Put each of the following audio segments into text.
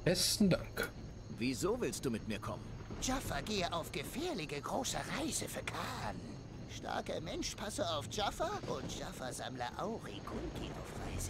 Besten Dank. Wieso willst du mit mir kommen? Jaffa gehe auf gefährliche große Reise für Khan. Starker Mensch passe auf Jaffa und Jaffa-Sammler Auri Kunti auf Reise.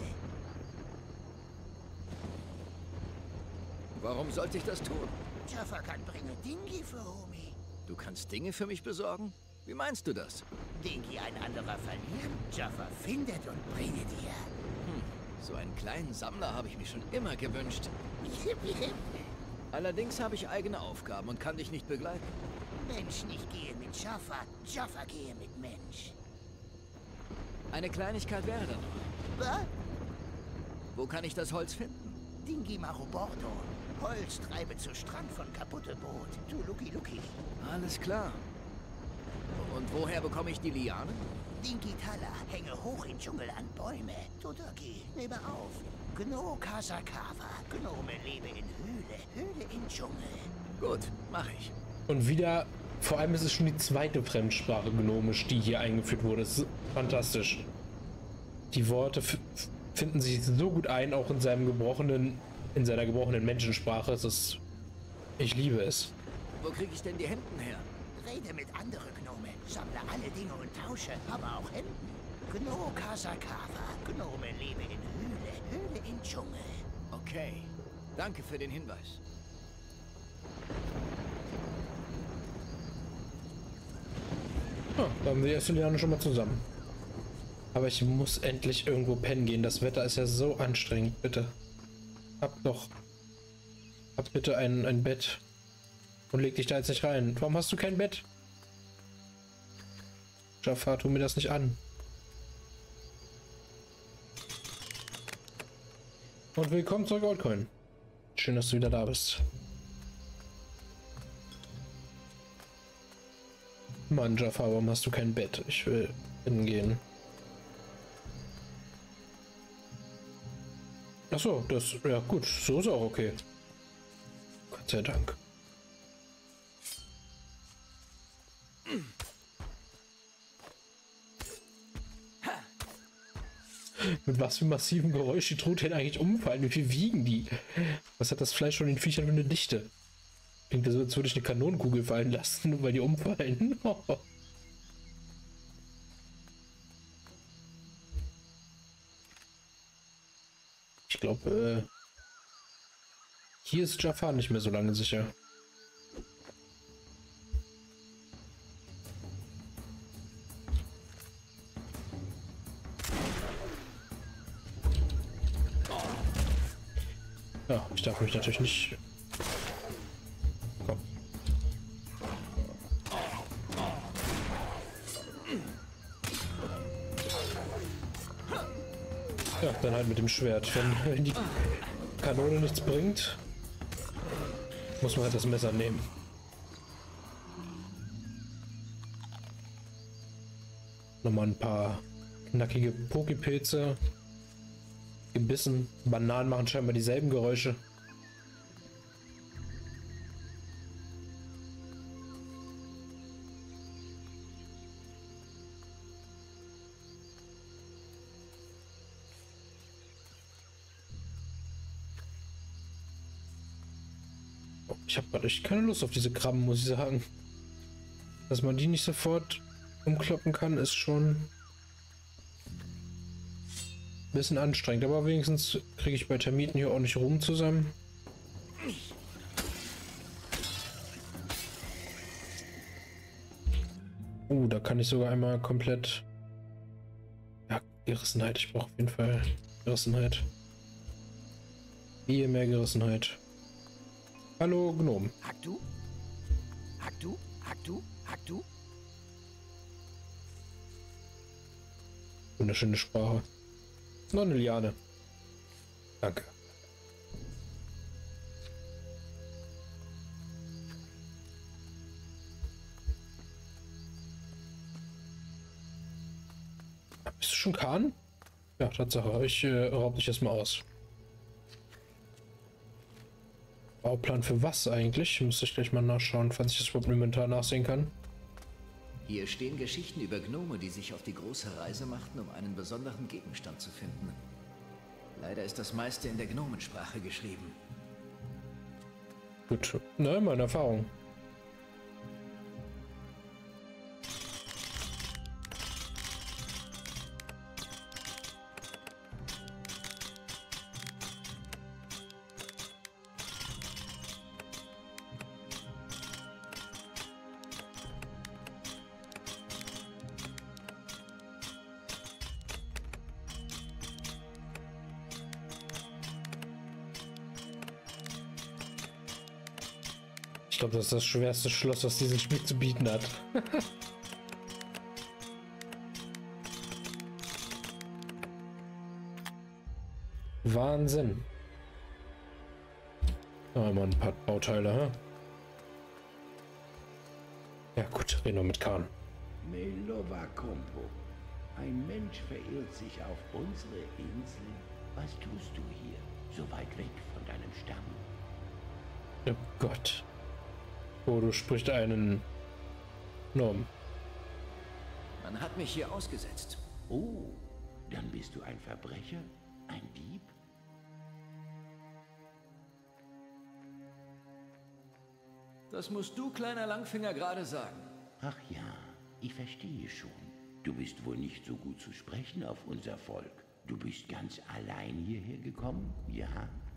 Warum sollte ich das tun? Jaffa kann bringe Dingi für Homie. Du kannst Dinge für mich besorgen? Wie meinst du das? Dingi ein anderer verlieren, Jaffa findet und bringe dir. So einen kleinen Sammler habe ich mir schon immer gewünscht. Jip, jip. Allerdings habe ich eigene Aufgaben und kann dich nicht begleiten. Mensch nicht gehe mit Jaffa, Jaffa gehe mit Mensch. Eine Kleinigkeit wäre da noch. Was? Wo kann ich das Holz finden? Dingi Marubordo. Holz treibe zu Strand von kaputte Boot. Du Luki Luki. Alles klar. Und woher bekomme ich die Lianen? Dingi Tala hänge hoch in Dschungel an Bäume. Todoki, nehme auf. Gno Kasakawa. Gnome lebe in Höhle in Dschungel. Gut, mache ich. Und wieder, vor allem ist es schon die zweite Fremdsprache gnomisch, die hier eingeführt wurde. Das ist fantastisch. Die Worte finden sich so gut ein, auch in seiner gebrochenen Menschensprache. Ich liebe es. Wo kriege ich denn die Hemden her? Rede mit anderen Gnome, sammle alle Dinge und tausche, aber auch Hemden. Gno Kasakawa. Gnome lebe in Höhle in Dschungel. Okay. Danke für den Hinweis. Ja, da haben wir die erste Liane schon mal zusammen. Aber ich muss endlich irgendwo pennen gehen. Das Wetter ist ja so anstrengend. Bitte. Habt bitte ein Bett. Und leg dich da jetzt nicht rein. Warum hast du kein Bett? Jaffa, tu mir das nicht an. Und willkommen zurück, Oldcoin. Schön, dass du wieder da bist. Mann, Jaffa, warum hast du kein Bett? Ich will hingehen. Achso, ja gut, so ist auch okay. Gott sei Dank. Mit was für massiven Geräusch die Truthähne eigentlich umfallen? Wie viel wiegen die? Was hat das Fleisch von den Viechern für eine Dichte? Klingt so, als würde ich eine Kanonenkugel fallen lassen, nur weil die umfallen. Ich glaube, hier ist Jaffa nicht mehr so lange sicher. Ja, ich darf mich natürlich nicht... Komm. Ja, dann halt mit dem Schwert. Wenn die Kanone nichts bringt, muss man halt das Messer nehmen. Nochmal ein paar knackige Pokipilze. Gebissen. Bananen machen scheinbar dieselben Geräusche. Ich habe gerade echt keine Lust auf diese Krabben, muss ich sagen. Dass man die nicht sofort umkloppen kann, ist schon ein bisschen anstrengend. Aber wenigstens kriege ich bei Termiten hier auch nicht Ruhm zusammen. Da kann ich sogar einmal komplett... Ja, Gerissenheit. Ich brauche auf jeden Fall Gerissenheit. Viel mehr Gerissenheit. Hallo, Gnom. Hack du? Hack du? Hack du? Hack du? Wunderschöne Sprache. Noch eine Liane. Danke. Bist du schon Khan? Ja, Tatsache. Ich raub dich erstmal aus. Bauplan für was eigentlich? Müsste ich gleich mal nachschauen, falls ich das überhaupt inventar nachsehen kann. Hier stehen Geschichten über Gnome, die sich auf die große Reise machten, um einen besonderen Gegenstand zu finden. Leider ist das meiste in der Gnomensprache geschrieben. Gut, ne, meine Erfahrung. Ich glaube, das ist das schwerste Schloss, was dieses Spiel zu bieten hat. Wahnsinn. Ah, mal ein paar Bauteile, hä? Ja gut, reden wir mit Khan. Melova Kompo. Ein Mensch verirrt sich auf unsere Insel. Was tust du hier, so weit weg von deinem Stamm? Oh Gott. Oh, du sprichst einen Norm. Man hat mich hier ausgesetzt. Oh, dann bist du ein Verbrecher? Ein Dieb? Das musst du, kleiner Langfinger, gerade sagen. Ach ja, ich verstehe schon. Du bist wohl nicht so gut zu sprechen auf unser Volk. Du bist ganz allein hierher gekommen, ja?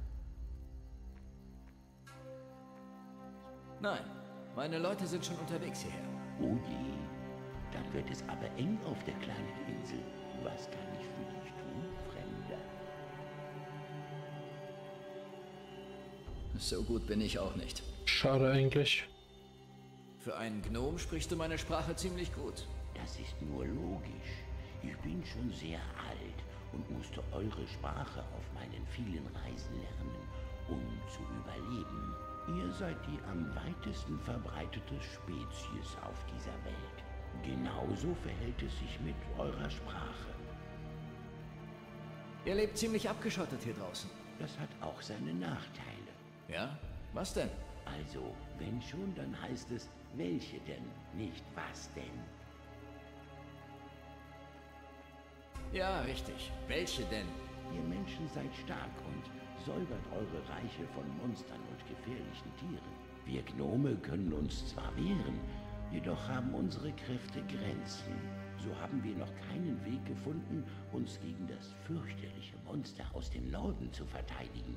Nein, meine Leute sind schon unterwegs hierher. Oh je, dann wird es aber eng auf der kleinen Insel. Was kann ich für dich tun, Fremder? So gut bin ich auch nicht. Schade eigentlich. Für einen Gnom sprichst du meine Sprache ziemlich gut. Das ist nur logisch. Ich bin schon sehr alt und musste eure Sprache auf meinen vielen Reisen lernen, um zu überleben. Ihr seid die am weitesten verbreitete Spezies auf dieser Welt. Genauso verhält es sich mit eurer Sprache. Ihr lebt ziemlich abgeschottet hier draußen. Das hat auch seine Nachteile. Ja? Was denn? Also, wenn schon, dann heißt es, welche denn, nicht was denn. Ja, richtig. Welche denn? Ihr Menschen seid stark und säubert eure Reiche von Monstern und gefährlichen Tieren. Wir Gnome können uns zwar wehren, jedoch haben unsere Kräfte Grenzen. So haben wir noch keinen Weg gefunden, uns gegen das fürchterliche Monster aus dem Norden zu verteidigen.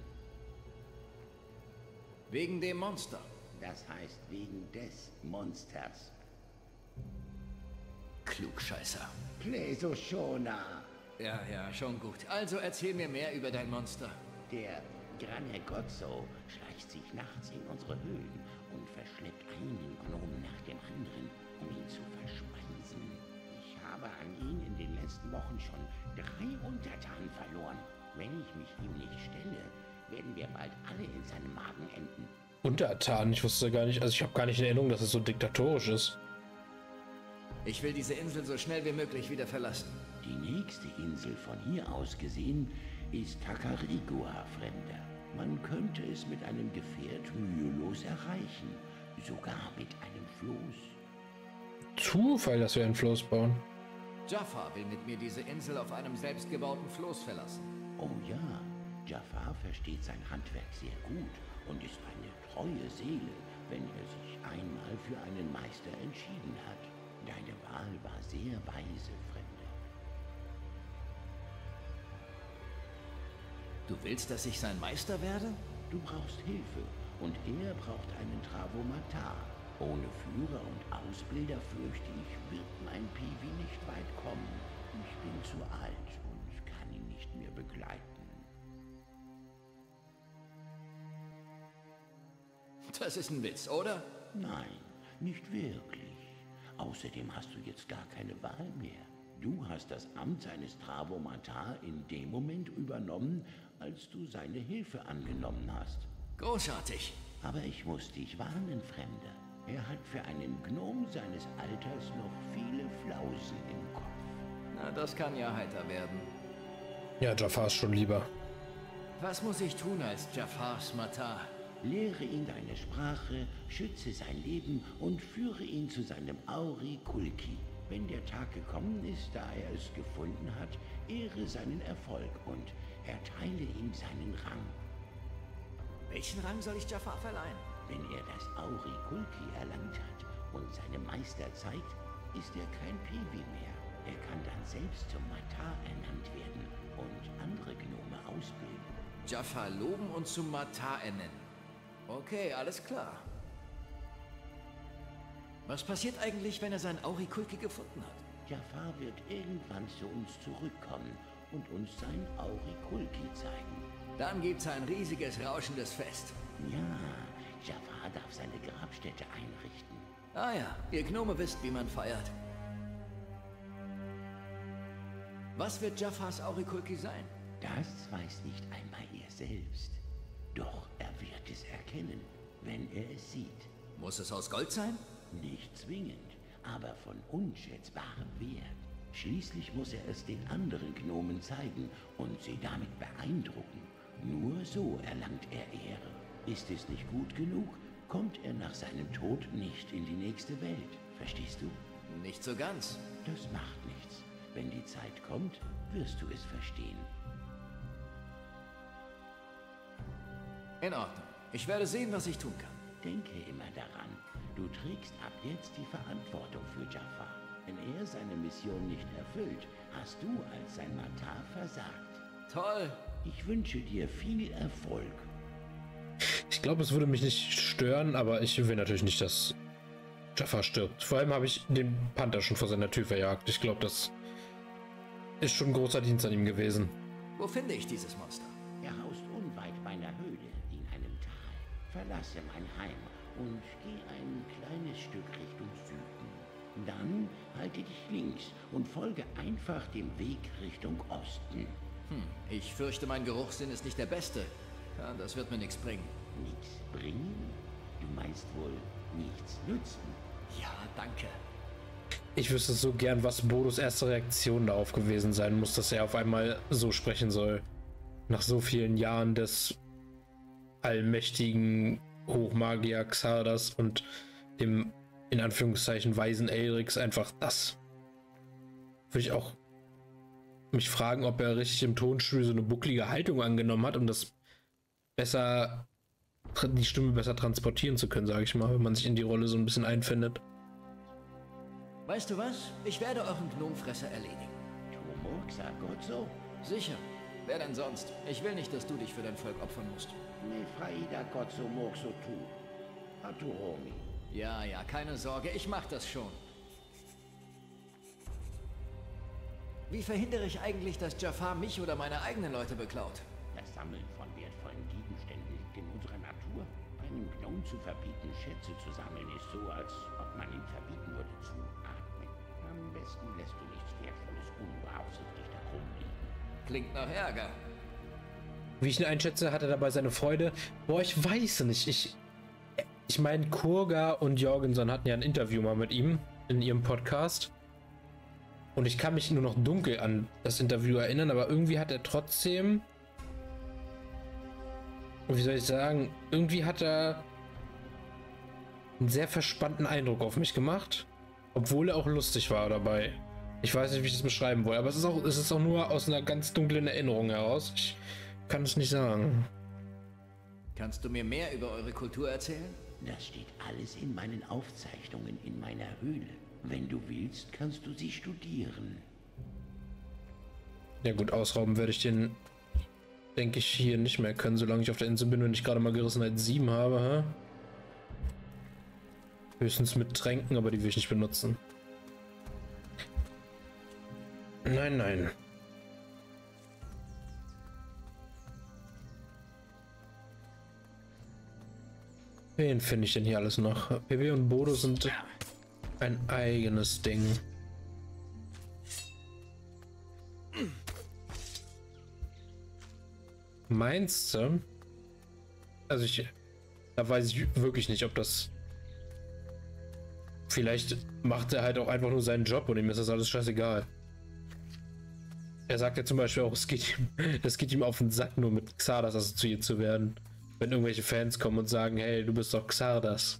Wegen dem Monster. Das heißt wegen des Monsters. Klugscheißer. Plesoshona. Ja, schon gut. Also erzähl mir mehr über dein Monster. Der Granegozzo schleicht sich nachts in unsere Höhlen und verschleppt einen Gnomen nach dem anderen, um ihn zu verspeisen. Ich habe an ihn in den letzten Wochen schon 3 Untertanen verloren. Wenn ich mich ihm nicht stelle, werden wir bald alle in seinem Magen enden. Untertan, ich wusste gar nicht, also ich habe gar nicht in Erinnerung, dass es so diktatorisch ist. Ich will diese Insel so schnell wie möglich wieder verlassen. Die nächste Insel von hier aus gesehen ist Takarigua, Fremder. Man könnte es mit einem Gefährt mühelos erreichen, sogar mit einem Floß. Zufall, dass wir einen Floß bauen. Jaffa will mit mir diese Insel auf einem selbstgebauten Floß verlassen. Oh ja, Jafar versteht sein Handwerk sehr gut und ist eine treue Seele, wenn er sich einmal für einen Meister entschieden hat. Deine Wahl war sehr weise, Fremder. Du willst, dass ich sein Meister werde? Du brauchst Hilfe und er braucht einen Travomatar. Ohne Führer und Ausbilder fürchte ich, wird mein Piwi nicht weit kommen. Ich bin zu alt und kann ihn nicht mehr begleiten. Das ist ein Witz, oder? Nein, nicht wirklich. Außerdem hast du jetzt gar keine Wahl mehr. Du hast das Amt seines Travomatar in dem Moment übernommen, als du seine Hilfe angenommen hast. Großartig. Aber ich muss dich warnen, Fremder. Er hat für einen Gnom seines Alters noch viele Flausen im Kopf. Na, das kann ja heiter werden. Ja, Jafar ist schon lieber. Was muss ich tun als Jafars Matar? Lehre ihn deine Sprache, schütze sein Leben und führe ihn zu seinem Auri Kulki. Wenn der Tag gekommen ist, da er es gefunden hat, ehre seinen Erfolg und erteile ihm seinen Rang. Welchen Rang soll ich Jafar verleihen? Wenn er das Aurikulki erlangt hat und seinem Meister zeigt, ist er kein Peewee mehr. Er kann dann selbst zum Matar ernannt werden und andere Gnome ausbilden. Jafar loben und zum Matar ernennen. Okay, alles klar. Was passiert eigentlich, wenn er sein Aurikulki gefunden hat? Jafar wird irgendwann zu uns zurückkommen und uns sein Aurikulki zeigen. Dann gibt's ein riesiges, rauschendes Fest. Ja, Jafar darf seine Grabstätte einrichten. Ah ja, ihr Gnome wisst, wie man feiert. Was wird Jafars Aurikulki sein? Das weiß nicht einmal er selbst. Doch er wird es erkennen, wenn er es sieht. Muss es aus Gold sein? Nicht zwingend, aber von unschätzbarem Wert. Schließlich muss er es den anderen Gnomen zeigen und sie damit beeindrucken. Nur so erlangt er Ehre. Ist es nicht gut genug, kommt er nach seinem Tod nicht in die nächste Welt. Verstehst du? Nicht so ganz. Das macht nichts. Wenn die Zeit kommt, wirst du es verstehen. In Ordnung. Ich werde sehen, was ich tun kann. Denke immer daran, du trägst ab jetzt die Verantwortung für Jafar. Wenn er seine Mission nicht erfüllt, hast du als sein Matar versagt. Toll. Ich wünsche dir viel Erfolg. Ich glaube, es würde mich nicht stören, aber ich will natürlich nicht, dass Jafar stirbt. Vor allem habe ich den Panther schon vor seiner Tür verjagt. Ich glaube, das ist schon ein großer Dienst an ihm gewesen. Wo finde ich dieses Monster? Er haust unweit meiner Höhle in einem Tal. Verlasse mein Heim und geh ein kleines Stück Richtung Süden. Dann halte dich links und folge einfach dem Weg Richtung Osten. Ich fürchte, mein Geruchssinn ist nicht der beste. Ja, das wird mir nichts bringen. Nichts bringen? Du meinst wohl nichts nützen? Ja, danke. Ich wüsste so gern, was Bodos erste Reaktion darauf gewesen sein muss, dass er auf einmal so sprechen soll. Nach so vielen Jahren des allmächtigen Hochmagier Xardas und dem in Anführungszeichen weisen Elrix einfach das. Würde ich auch mich fragen, ob er richtig im Tonstudio so eine bucklige Haltung angenommen hat, um das besser, die Stimme besser transportieren zu können, sage ich mal, wenn man sich in die Rolle so ein bisschen einfindet. Weißt du was? Ich werde euren Gnomfresser erledigen. Du Murksa Gotzo? Sicher. Wer denn sonst? Ich will nicht, dass du dich für dein Volk opfern musst. Ne Fraida Gotzo Murkso tu. Haturomi. Ja, ja, keine Sorge, ich mach das schon. Wie verhindere ich eigentlich, dass Jafar mich oder meine eigenen Leute beklaut? Das Sammeln von wertvollen Gegenständen liegt in unserer Natur. Einem Gnome zu verbieten, Schätze zu sammeln, ist so, als ob man ihm verbieten würde zu atmen. Am besten lässt du nichts Wertvolles unbeaufsichtigt herumliegen. Klingt nach Ärger. Wie ich ihn einschätze, hat er dabei seine Freude. Boah, ich weiß nicht. Ich meine, Kurga und Jorgensen hatten ja ein Interview mal mit ihm in ihrem Podcast. Und ich kann mich nur noch dunkel an das Interview erinnern, aber irgendwie hat er trotzdem, wie soll ich sagen, irgendwie hat er einen sehr verspannten Eindruck auf mich gemacht, obwohl er auch lustig war dabei. Ich weiß nicht, wie ich das beschreiben will, aber es ist auch nur aus einer ganz dunklen Erinnerung heraus. Ich kann es nicht sagen. Kannst du mir mehr über eure Kultur erzählen? Das steht alles in meinen Aufzeichnungen in meiner Höhle. Wenn du willst, kannst du sie studieren. Ja gut, ausrauben werde ich den, denke ich, hier nicht mehr können, solange ich auf der Insel bin und ich gerade mal Gerissenheit 7 habe. Höchstens mit Tränken, aber die will ich nicht benutzen. Nein, nein. Wen finde ich denn hier alles noch? PB und Bodo sind ein eigenes Ding. Meinst du? Also da weiß ich wirklich nicht, ob das... Vielleicht macht er halt auch einfach nur seinen Job und ihm ist das alles scheißegal. Er sagt ja zum Beispiel auch, es geht ihm auf den Sack, nur mit Xardas assoziiert zu werden. Wenn irgendwelche Fans kommen und sagen, hey, du bist doch Xardas.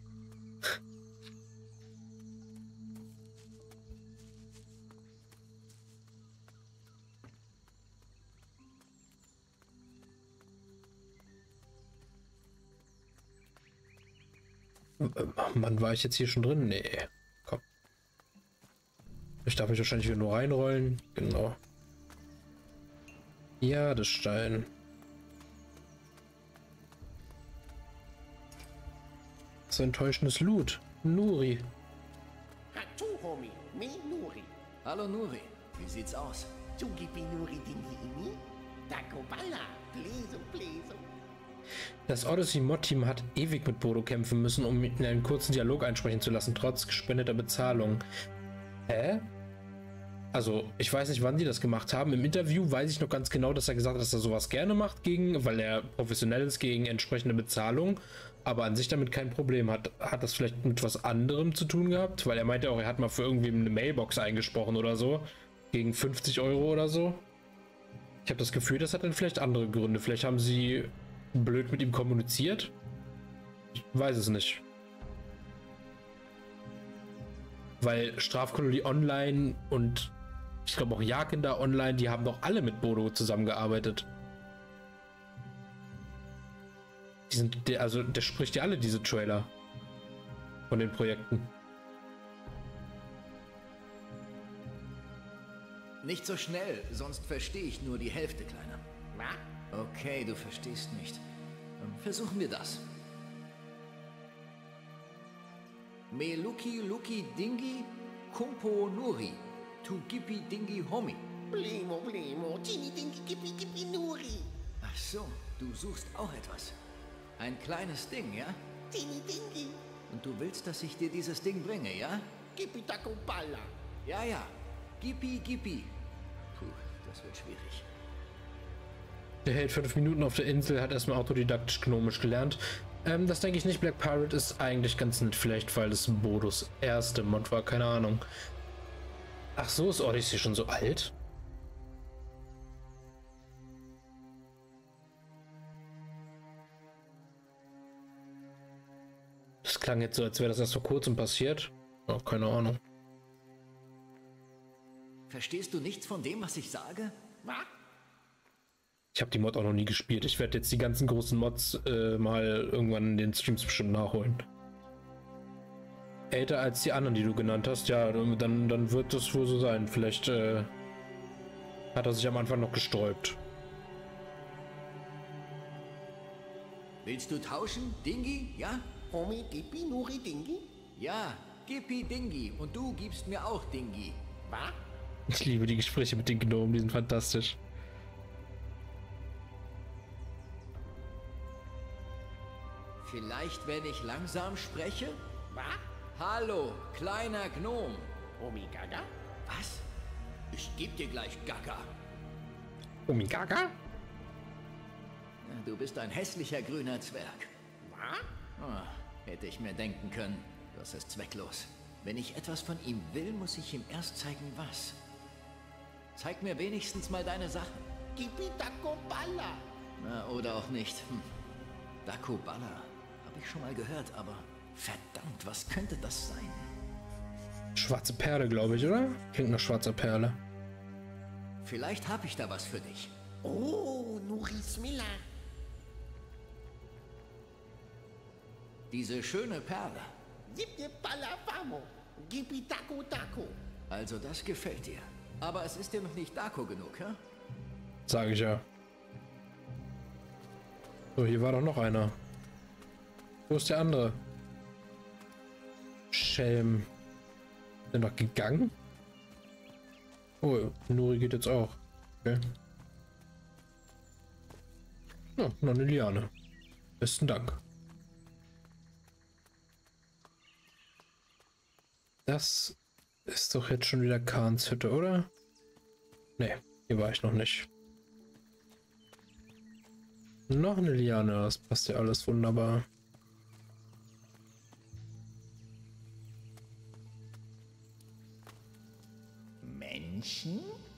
Mann, war ich jetzt hier schon drin? Nee. Komm. Ich darf mich wahrscheinlich wieder nur reinrollen. Genau. Ja, das Stein. So enttäuschendes Loot. Nuri. Hatu, Homie. Me Nuri. Hallo Nuri, wie sieht's aus? Tugipi Nuri Dingi. Takobala. Pleso, pleso. Das Odyssey-Mod-Team hat ewig mit Bodo kämpfen müssen, um ihn in einen kurzen Dialog einsprechen zu lassen, trotz gespendeter Bezahlung. Hä? Also, ich weiß nicht, wann die das gemacht haben. Im Interview weiß ich noch ganz genau, dass er gesagt hat, dass er sowas gerne macht, weil er professionell ist, gegen entsprechende Bezahlung, aber an sich damit kein Problem hat. Hat das vielleicht mit was anderem zu tun gehabt? Weil er meinte auch, er hat mal für irgendwie eine Mailbox eingesprochen oder so, gegen 50 Euro oder so. Ich habe das Gefühl, das hat dann vielleicht andere Gründe. Vielleicht haben sie blöd mit ihm kommuniziert? Ich weiß es nicht. Weil Strafkolonie Online und ich glaube auch Jagdkinder Online, die haben doch alle mit Bodo zusammengearbeitet. Der spricht ja alle diese Trailer von den Projekten. Nicht so schnell, sonst verstehe ich nur die Hälfte, Kleiner. Was? Okay, du verstehst nicht. Versuchen wir das. Meluki Luki Dingi Kumpo Nuri Tugipi Dingi Homi. Blemo, blemo. Tini Dingi Gipi Nuri. Ach so, du suchst auch etwas. Ein kleines Ding, ja? Tini Dingi. Und du willst, dass ich dir dieses Ding bringe, ja? Gipi Takobala. Ja, ja. Gipi, Gipi. Puh, das wird schwierig. Der hält 5 Minuten auf der Insel, hat erstmal autodidaktisch gnomisch gelernt. Das denke ich nicht. Black Pirate ist eigentlich ganz nett, vielleicht weil es Bodos erste Mod war, keine Ahnung. Ach so, ist Odyssey schon so alt? Das klang jetzt so, als wäre das erst vor kurzem passiert. Oh, keine Ahnung. Verstehst du nichts von dem, was ich sage? Was? Ich habe die Mod auch noch nie gespielt. Ich werde jetzt die ganzen großen Mods mal irgendwann in den Streams bestimmt nachholen. Älter als die anderen, die du genannt hast, ja, dann wird das wohl so sein. Vielleicht hat er sich am Anfang noch gesträubt. Willst du tauschen, Dingi? Ja? Homie Gipi Nuri Dingi? Ja, Gipi Dingi. Und du gibst mir auch Dingi. Was? Ich liebe die Gespräche mit den Gnomen, die sind fantastisch. Vielleicht, wenn ich langsam spreche? Was? Hallo, kleiner Gnom. Homie Gaga? Was? Ich geb dir gleich Gaga. Omigaga? Ja, du bist ein hässlicher grüner Zwerg. Was? Ah, hätte ich mir denken können. Das ist zwecklos. Wenn ich etwas von ihm will, muss ich ihm erst zeigen, was. Zeig mir wenigstens mal deine Sachen. Gipi Takobala. Na, oder auch nicht. Dakobala. Habe ich schon mal gehört, aber verdammt, was könnte das sein? Schwarze Perle, glaube ich, oder? Klingt nach schwarzer Perle. Vielleicht habe ich da was für dich. Oh, Nuri Smilla. Diese schöne Perle. Gipi Palafamo. Gipi Tako. Also das gefällt dir. Aber es ist dir noch nicht Dako genug, hä? Sage ich ja. So, hier war doch noch einer. Wo ist der andere? Schelm. Ist der noch gegangen? Oh, Nuri geht jetzt auch. Okay. Ja, noch eine Liane. Besten Dank. Das ist doch jetzt schon wieder Kahns Hütte, oder? Nee, hier war ich noch nicht. Noch eine Liane, das passt ja alles wunderbar. Menschen?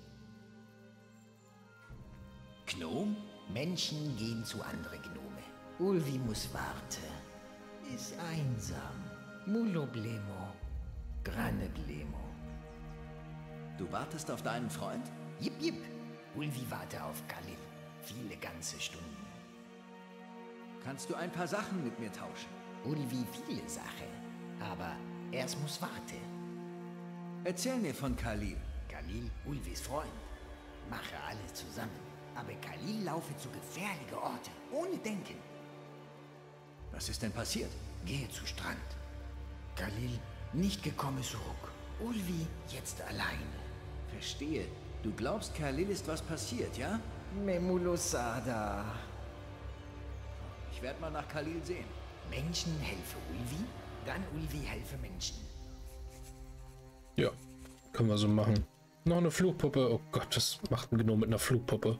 Gnom? Menschen gehen zu anderen Gnome. Ulvimus warte. Ist einsam. Muloblemo. Graneblemo. Du wartest auf deinen Freund? Jip, jip. Ulvi warte auf Kalif. Viele ganze Stunden. Kannst du ein paar Sachen mit mir tauschen? Ulvi viele Sachen. Aber erst muss warten. Erzähl mir von Khalil. Khalil, Ulvis Freund. Mache alles zusammen. Aber Khalil laufe zu gefährlichen Orten, ohne Denken. Was ist denn passiert? Gehe zu Strand. Khalil nicht gekommen zurück. Ulvi jetzt allein. Verstehe. Du glaubst, Khalil ist was passiert, ja? Memulosada. Ich werde mal nach Khalil sehen. Menschen helfen Ulvi, dann Ulvi helfe Menschen. Ja, können wir so machen. Noch eine Flugpuppe. Oh Gott, das macht ein Gnome mit einer Flugpuppe.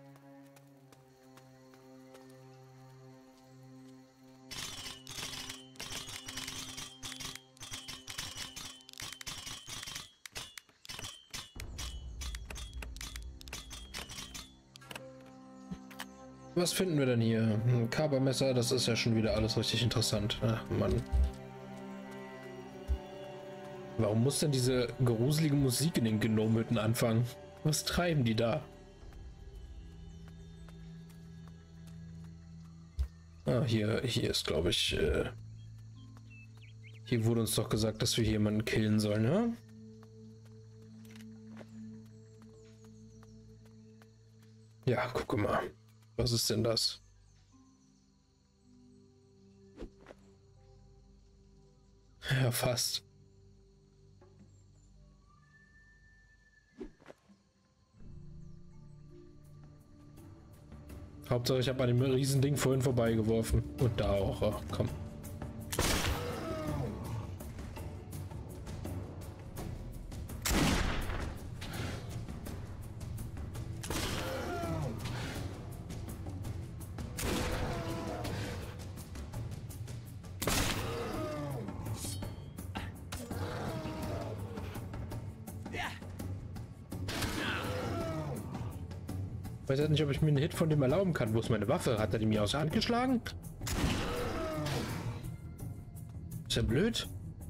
Was finden wir denn hier? Ein Kapermesser, das ist ja schon wieder alles richtig interessant. Ach Mann. Warum muss denn diese gruselige Musik in den Gnomehütten anfangen? Was treiben die da? Ah, hier ist, glaube ich, hier wurde uns doch gesagt, dass wir hier jemanden killen sollen, ne? Ja, guck mal. Was ist denn das? Ja, fast. Hauptsache, ich habe an dem Riesending vorhin vorbeigeworfen. Und da auch. Ach, komm. Ich weiß halt nicht, ob ich mir einen Hit von dem erlauben kann. Wo ist meine Waffe? Hat er die mir aus der Hand geschlagen? Ist ja blöd.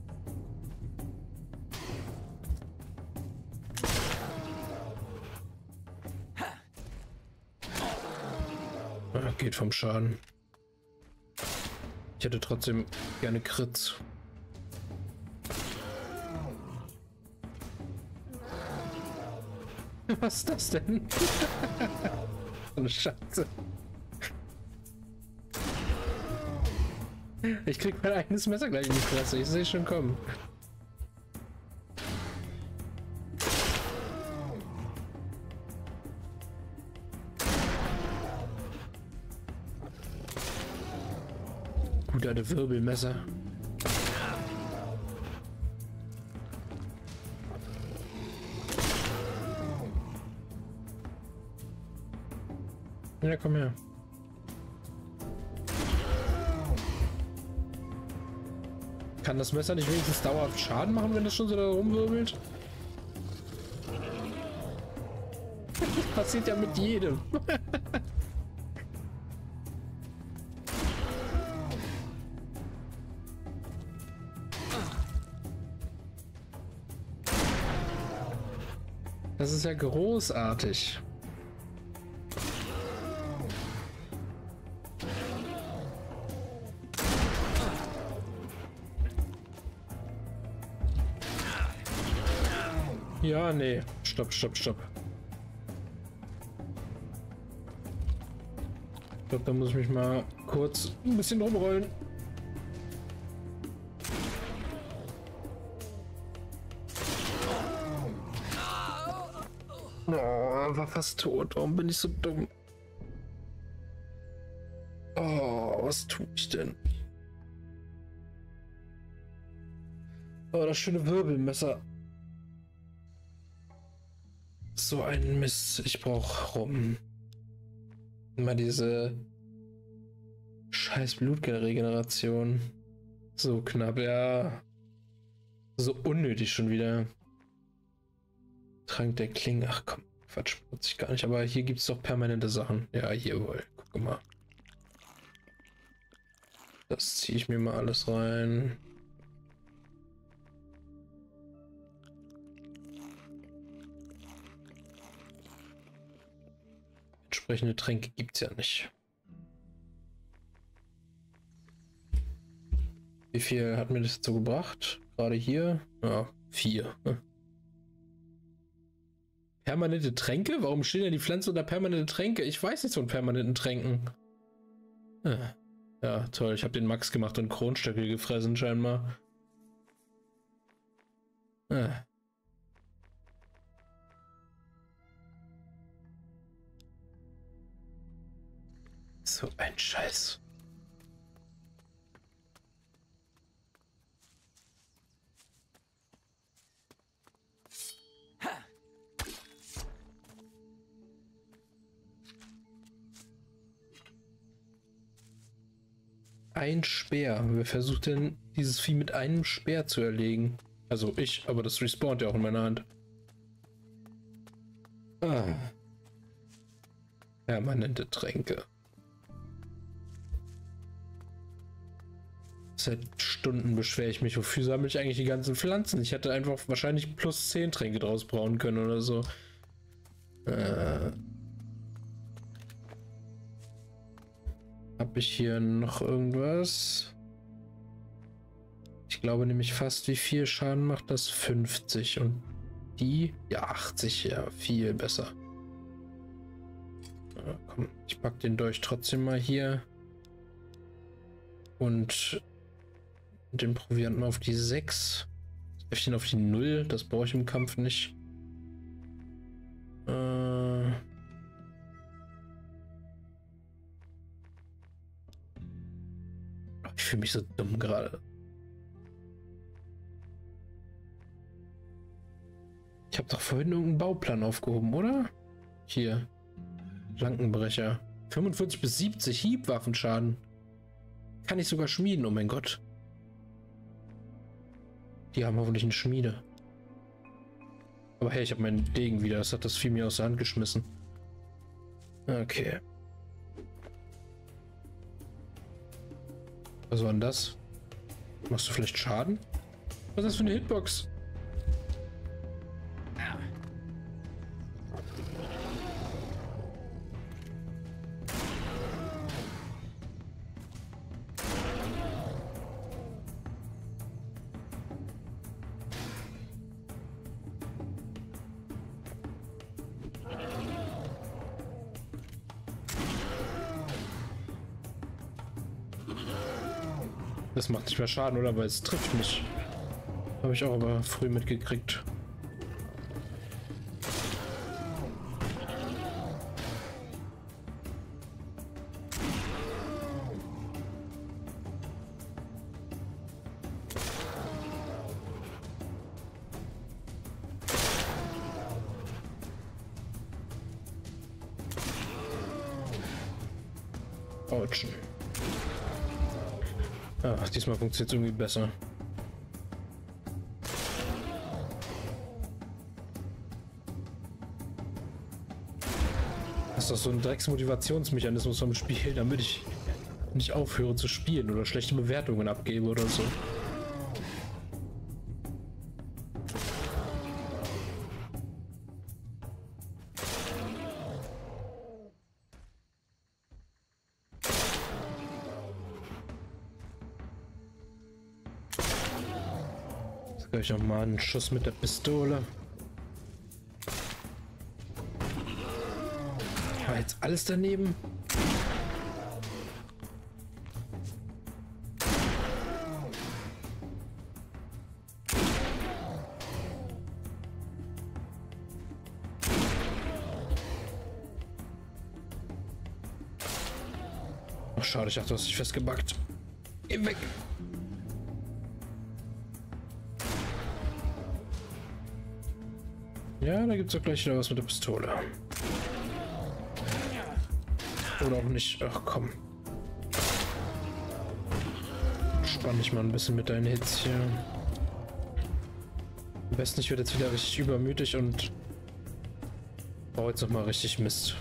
Ah, geht vom Schaden. Ich hätte trotzdem gerne Crits. Was ist das denn? So eine Scheiße. Ich krieg mein eigenes Messer gleich in die Fresse. Ich sehe schon kommen. Gut, alte Wirbelmesser. Ja, komm her. Kann das Messer nicht wenigstens dauerhaft Schaden machen, wenn das schon so da rumwirbelt? Das passiert ja mit jedem. Das ist ja großartig. Ja, nee. Stopp, stopp, stopp. Ich glaube, da muss ich mich mal kurz ein bisschen rumrollen. Oh, war fast tot. Warum bin ich so dumm? Oh, was tue ich denn? Oh, das schöne Wirbelmesser. So ein Mist. Ich brauche rum. Mal diese scheiß Blutregeneration. So knapp, ja. So unnötig schon wieder. Trank der Klinge. Ach komm, Quatsch, benutze ich gar nicht. Aber hier gibt es doch permanente Sachen. Ja, hier wohl. Guck mal. Das ziehe ich mir mal alles rein. Entsprechende Tränke gibt es ja nicht. Wie viel hat mir das jetzt so gebracht? Gerade hier? Ja, 4. Permanente Tränke? Warum stehen denn die Pflanzen unter permanente Tränke? Ich weiß nichts von permanenten Tränken. Ja, toll. Ich habe den Max gemacht und Kronstöckel gefressen scheinbar. So ein Scheiß. Ein Speer. Wer versucht denn, dieses Vieh mit einem Speer zu erlegen? Also ich, aber das respawnt ja auch in meiner Hand. Permanente Tränke. Seit Stunden beschwere ich mich. Wofür sammle ich eigentlich die ganzen Pflanzen? Ich hätte einfach wahrscheinlich plus 10 Tränke draus brauen können oder so. Habe ich hier noch irgendwas? Ich glaube nämlich fast, wie viel Schaden macht das? 50 und die? Ja, 80, ja, viel besser. Komm, ich pack den Dolch trotzdem mal hier. Und den Provianten auf die 6. Das Äffchen auf die 0, das brauche ich im Kampf nicht. Ich fühle mich so dumm gerade. Ich habe doch vorhin irgendeinen Bauplan aufgehoben, oder? Hier. Flankenbrecher. 45 bis 70 Hiebwaffenschaden. Kann ich sogar schmieden, oh mein Gott. Die haben hoffentlich eine Schmiede. Aber hey, ich habe meinen Degen wieder. Das hat das Vieh mir aus der Hand geschmissen. Okay. Was war denn das? Machst du vielleicht Schaden? Was ist das für eine Hitbox? Das macht nicht mehr Schaden, oder? Weil es trifft mich. Habe ich auch aber früh mitgekriegt. Autschen. Ach, diesmal funktioniert es irgendwie besser. Das ist doch so ein Drecksmotivationsmechanismus vom Spiel, damit ich nicht aufhöre zu spielen oder schlechte Bewertungen abgebe oder so. Gleich noch mal einen Schuss mit der Pistole. War jetzt alles daneben? Ach, schade, ich dachte, du hast dich festgebackt. Geh weg! Ja, da gibt es auch gleich wieder was mit der Pistole. Oder auch nicht. Ach komm. Spann dich mal ein bisschen mit deinen Hits hier. Am besten, ich werde jetzt wieder richtig übermütig und baue jetzt noch mal richtig Mist.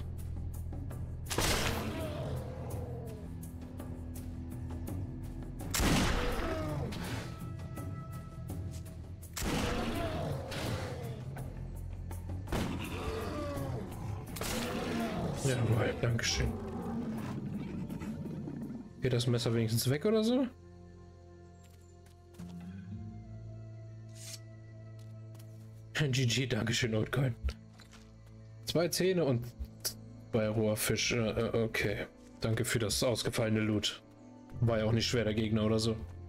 Jawohl, dankeschön. Geht das Messer wenigstens weg oder so? GG, dankeschön, Oldcoin. 2 Zähne und 2 roher Fisch. Okay. Danke für das ausgefallene Loot. War ja auch nicht schwer, der Gegner oder so.